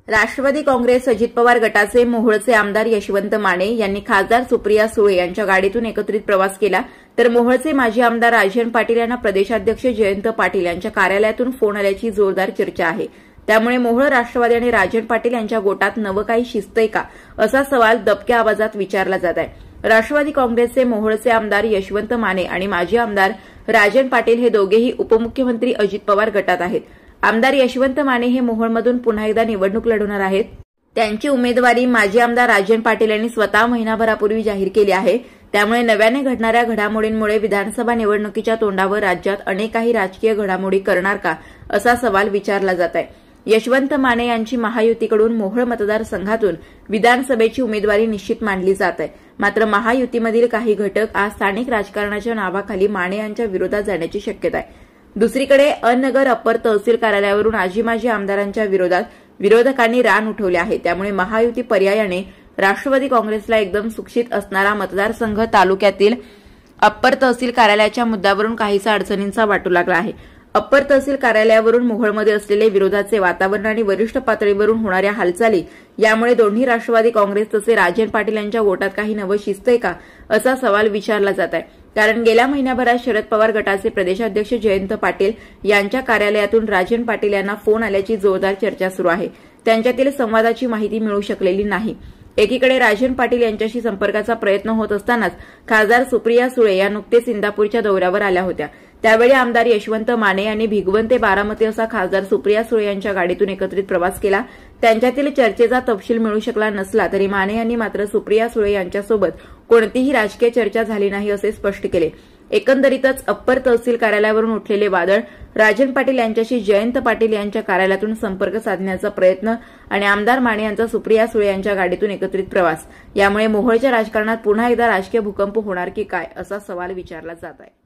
राष्ट्रवादी काँग्रेस अजित पवार गटाचे मोहोळचे आमदार यशवंत माने यांनी खासदार सुप्रिया सुळे यांच्या गाडीतून एकत्रित प्रवास केला, तर मोहोळचे माजी आमदार राजन पाटील यांना प्रदेशाध्यक्ष जयंत पाटील यांच्या कार्यालयातून फोन आल्याची जोरदार चर्चा आहे। त्यामुळे मोहोळ राष्ट्रवादी आणि राजन पाटील यांच्या गोटात नवं काही शिजतंय का, असा सवाल दबक्या आवाजात विचारला जात आहे। राष्ट्रवादी काँग्रेसचे मोहोळचे आमदार यशवंत माने आणि माजी आमदार राजन पाटील हे दोघेही उपमुख्यमंत्री अजित पवार गटात आहेत। आमदार यशवंत माने हे मोहोळमधून पुन्हा एकदा निवडणूक लढवणार आहेत। त्यांची उमेदवारी माजी आमदार राजन पाटील यांनी स्वतः महिनाभरापूर्वी जाहीर केली आहे। त्यामुळे नव्याने घडणाऱ्या घडामोडींमुळे विधानसभा निवडणुकीच्या तोंडावर राज्यात अनेक काही राजकीय घडामोडी करणार का, असा सवाल विचारला जात आहे। यशवंत माने यांची महायुतीकडून मोहोळ मतदारसंघातून विधानसभेची उमेदवारी निश्चित मानली जात आहे। मात्र महायुतीमधील काही घटक आज स्थानिक राजकारणाच्या नावाखाली माने यांच्या विरोधात जाण्याची शक्यता आहे। दुसरीकडे नगर अप्पर तहसील कार्यालयावरून आजी माजी आमदारांच्या विरोधात विरोधकांनी रान उठवले आहे। त्यामुळे महायुती पर्यायाने राष्ट्रवादी काँग्रेसला एकदम सुरक्षित असणारा मतदारसंघ तालुक्यातील अप्पर तहसील कार्यालयाच्या मुद्द्यावरून काहीसा अडचणींचा वाटू लागला आहे। अप्पर तहसील कार्यालयावरून मोहोळमध्ये असलेले विरोधाचे वातावरण आणि वरिष्ठ पातळीवरून होणाऱ्या हालचाली यामुळे दोन्ही राष्ट्रवादी काँग्रेस तसे राजन पाटील यांच्या गोटात काही नवं शिजतंय का, असा सवाल विचारला जात आहे। कारण गेल्या महिन्याभरात शरद पवार गटाचे प्रदेशाध्यक्ष जयंत पाटील यांच्या कार्यालयातून राजन पाटील यांना फोन आल्याची जोरदार चर्चा सुरू आहे। त्यांच्यातील संवादाची माहिती मिळू शकलेली नाही। एकीकडे राजन पाटील यांच्याशी संपर्काचा प्रयत्न होत असतानाच खासदार सुप्रिया सुळे या नुकतेच इंदापूरच्या दौऱ्यावर आल्या होत्या। त्यावेळी आमदार यशवंत माने यांनी भिगवण ते बारामती असा खासदार सुप्रिया सुळे यांच्या गाडीतून एकत्रित प्रवास केला। त्यांच्यातील चर्चेचा तपशील मिळू शकला नसला तरी माने यांनी मात्र सुप्रिया सुळे यांच्यासोबत कोणतीही राजकीय चर्चा झाली नाही असे स्पष्ट केले। एकंदरीतच अप्पर तहसील कार्यालयावरून उठलेले वादळ, राजन पाटील यांच्याशी जयंत पाटील यांच्या कार्यालयातून संपर्क साधण्याचा प्रयत्न आणि आमदार माने यांचा सुप्रिया सुळे यांच्या गाडीतून एकत्रित प्रवास यामुळे मोहोळच्या राजकारणात पुन्हा एकदा राजकीय भूकंप होणार की काय, असा सवाल विचारला जात आहे।